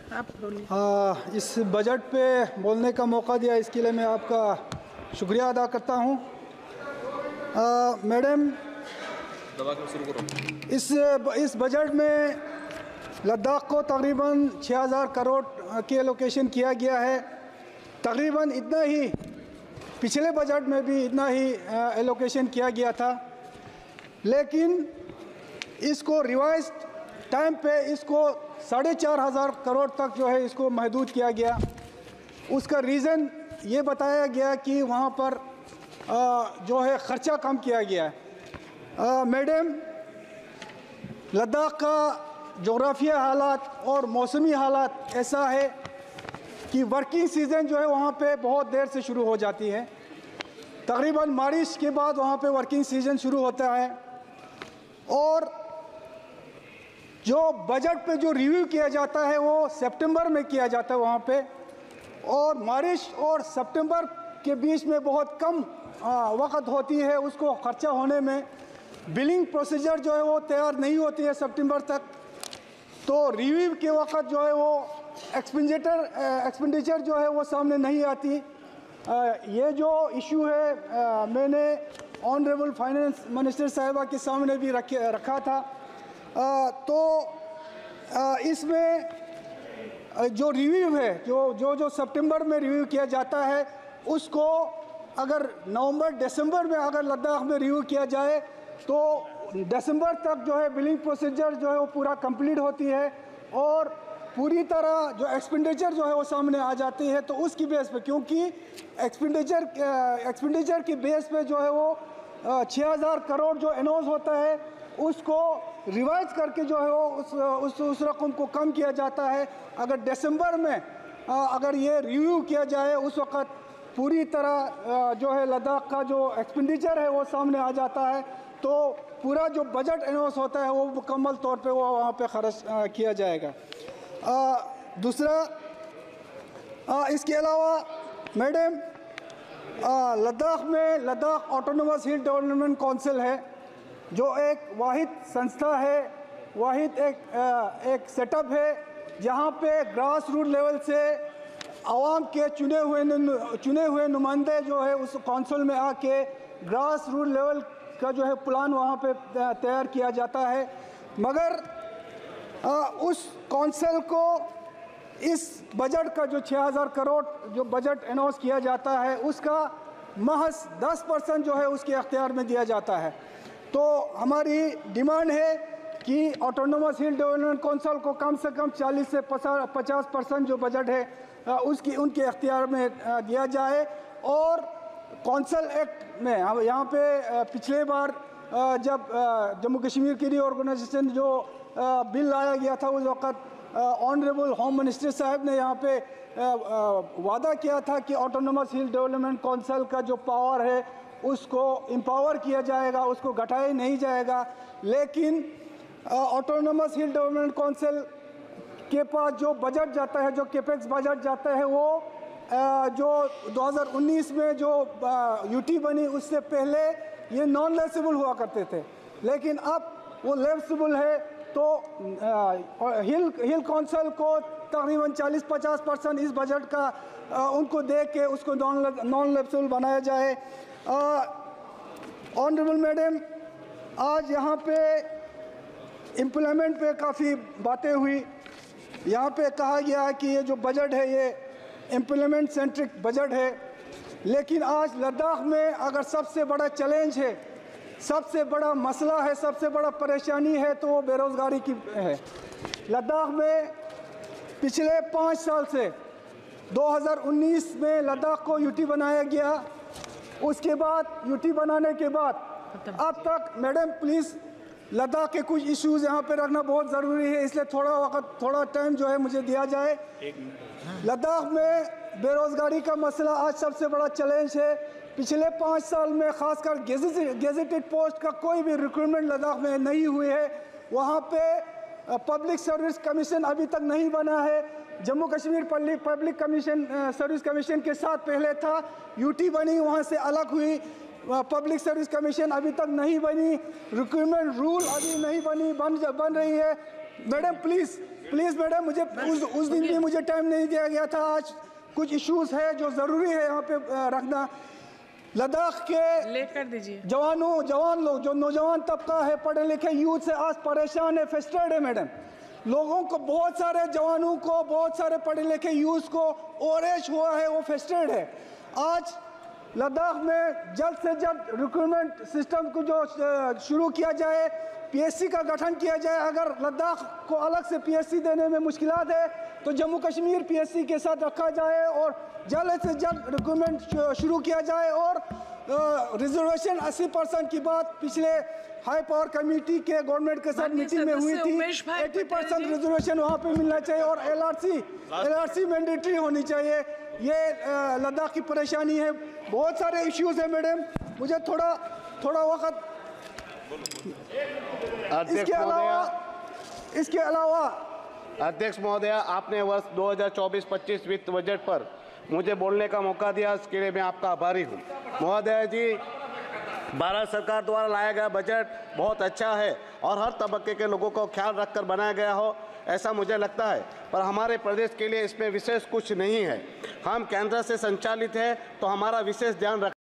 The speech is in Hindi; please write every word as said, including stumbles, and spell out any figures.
आ, इस बजट पे बोलने का मौका दिया, इसके लिए मैं आपका शुक्रिया अदा करता हूँ। मैडम, इस इस बजट में लद्दाख को तकरीबन छः हज़ार करोड़ की एलोकेशन किया गया है। तकरीबन इतना ही पिछले बजट में भी इतना ही एलोकेशन किया गया था, लेकिन इसको रिवाइज टाइम पे इसको साढ़े चार हज़ार करोड़ तक जो है इसको महदूद किया गया। उसका रीज़न ये बताया गया कि वहाँ पर आ, जो है ख़र्चा कम किया गया है। मैडम, लद्दाख का जोग्राफिया हालात और मौसमी हालात ऐसा है कि वर्किंग सीज़न जो है वहाँ पे बहुत देर से शुरू हो जाती है। तकरीबन बारिश के बाद वहाँ पे वर्किंग सीज़न शुरू होता है, और जो बजट पे जो रिव्यू किया जाता है वो सितंबर में किया जाता है वहाँ पे, और बारिश और सितंबर के बीच में बहुत कम वक्त होती है उसको ख़र्चा होने में। बिलिंग प्रोसीजर जो है वो तैयार नहीं होती है सितंबर तक, तो रिव्यू के वक्त जो है वो एक्सपेंडिचर एक्सपेंडिचर जो है वो सामने नहीं आती। ये जो इशू है आ, मैंने ऑनरेबल फाइनेंस मिनिस्टर साहिबा के सामने भी रखे रखा था। आ, तो आ, इसमें जो रिव्यू है जो जो जो सितंबर में रिव्यू किया जाता है, उसको अगर नवंबर दिसंबर में अगर लद्दाख में रिव्यू किया जाए तो दिसंबर तक जो है बिलिंग प्रोसीजर जो है वो पूरा कंप्लीट होती है, और पूरी तरह जो एक्सपेंडिचर जो है वो सामने आ जाती है। तो उसकी बेस पे, क्योंकि एक्सपेंडिचर एक्सपेंडिचर की बेस पे जो है वो छः हज़ार करोड़ जो अनाउंस होता है उसको रिवाइज करके जो है वो उस उस, उस रकम को कम किया जाता है। अगर दिसंबर में अगर ये रिव्यू किया जाए उस वक़्त पूरी तरह जो है लद्दाख का जो एक्सपेंडिचर है वो सामने आ जाता है, तो पूरा जो बजट अनाउंस होता है वो मुकम्मल तौर पे वो वहाँ पे खर्च किया जाएगा। आ, दूसरा, आ, इसके अलावा मैडम, लद्दाख में Ladakh autonomous hill development council है, जो एक वाहिद संस्था है, वाहिद एक आ, एक सेटअप है जहाँ पे ग्रास रूट लेवल से आवाम के चुने हुए चुने हुए नुमाइंदे जो है उस काउंसिल में आके ग्रास रूट लेवल का जो है प्लान वहाँ पे तैयार किया जाता है। मगर आ, उस काउंसिल को इस बजट का जो छः हज़ार करोड़ जो बजट अनाउंस किया जाता है उसका महज दस परसेंट जो है उसके अख्तियार में दिया जाता है। तो हमारी डिमांड है कि ऑटोनोमस हिल डेवलपमेंट काउंसिल को कम से कम चालीस से पचास परसेंट जो बजट है उसकी उनके अख्तियार में दिया जाए। और काउंसिल एक्ट में हम यहाँ पे पिछले बार जब जम्मू कश्मीर की रीऑर्गेनाइजेशन जो बिल लाया गया था उस वक़्त ऑनरेबल होम मिनिस्टर साहब ने यहाँ पे वादा किया था कि ऑटोनोमस हिल डेवलपमेंट काउंसिल का जो पावर है उसको एम्पावर किया जाएगा, उसको घटाया नहीं जाएगा। लेकिन ऑटोनोमस हिल डेवलपमेंट काउंसिल के पास जो बजट जाता है, जो कैपेक्स बजट जाता है, वो जो दो हज़ार उन्नीस में जो यूटी बनी उससे पहले ये नॉन लेसेबल हुआ करते थे, लेकिन अब वो लेसेबल है। तो हिल हिल काउंसिल को तकरीबन चालीस पचास परसेंट इस बजट का आ, उनको दे के उसको नॉन नॉन लेसेबल बनाया जाए। ऑनरेबल मैडम, आज यहाँ पे इम्प्लीमेंट पे काफ़ी बातें हुई। यहाँ पे कहा गया है कि ये जो बजट है ये इम्प्लीमेंट सेंट्रिक बजट है, लेकिन आज लद्दाख में अगर सबसे बड़ा चैलेंज है, सबसे बड़ा मसला है, सबसे बड़ा परेशानी है तो वो बेरोज़गारी की है। लद्दाख में पिछले पाँच साल से दो हज़ार उन्नीस में लद्दाख को यूटी बनाया गया, उसके बाद यूटी बनाने के बाद अब तक, मैडम प्लीज़ लद्दाख के कुछ इश्यूज़ यहाँ पे रखना बहुत ज़रूरी है, इसलिए थोड़ा वक्त थोड़ा टाइम जो है मुझे दिया जाए। लद्दाख में बेरोज़गारी का मसला आज सबसे बड़ा चैलेंज है। पिछले पाँच साल में ख़ासकर गेजेटेड पोस्ट का कोई भी रिक्रूटमेंट लद्दाख में नहीं हुई है। वहाँ पे पब्लिक सर्विस कमीशन अभी तक नहीं बना है। Jammu Kashmir public commission service commission के साथ पहले था, यूटी बनी, वहाँ से अलग हुई। पब्लिक सर्विस कमीशन अभी तक नहीं बनी, रिक्रूटमेंट रूल अभी नहीं बनी बन बन रही है। मैडम प्लीज़ प्लीज़ मैडम, मुझे उस उस दिन भी मुझे टाइम नहीं दिया गया था। आज कुछ इश्यूज है जो ज़रूरी है यहाँ पे रखना। लद्दाख के लेकर दीजिए जवानों जवान लोग, जो नौजवान तबका है, पढ़े लिखे यूथ से आज परेशान है, फ्रस्ट्रेटेड है मैडम। लोगों को, बहुत सारे जवानों को, बहुत सारे पढ़े लिखे यूथ को ओवरएज हुआ है, वो फ्रस्ट्रेटेड है। आज लद्दाख में जल्द से जल्द रिक्रूटमेंट सिस्टम को जो शुरू किया जाए, पीएससी का गठन किया जाए। अगर लद्दाख को अलग से पीएससी देने में मुश्किलात है तो जम्मू कश्मीर पीएससी के साथ रखा जाए और जल्द से जल्द रिक्रूटमेंट शुरू किया जाए। और रिजर्वेशन अस्सी परसेंट की बात पिछले हाई पावर कमेटी के गवर्नमेंट के साथ मीटिंग में हुई थी। अस्सी परसेंट रिजर्वेशन वहाँ पे मिलना चाहिए और एलआरसी एलआरसी मैंडेटरी होनी चाहिए। ये लद्दाख की परेशानी है। बहुत सारे इश्यूज है मैडम, मुझे थोड़ा थोड़ा वक्त। इसके अलावा इसके अलावा अध्यक्ष महोदय, आपने वर्ष दो हज़ार चौबीस पच्चीस वित्त बजट पर मुझे बोलने का मौका दिया, इसके लिए मैं आपका आभारी हूँ। महोदय जी, भारत सरकार द्वारा लाया गया बजट बहुत अच्छा है और हर तबके के लोगों को ख्याल रखकर बनाया गया हो, ऐसा मुझे लगता है। पर हमारे प्रदेश के लिए इसमें विशेष कुछ नहीं है। हम केंद्र से संचालित है तो हमारा विशेष ध्यान रख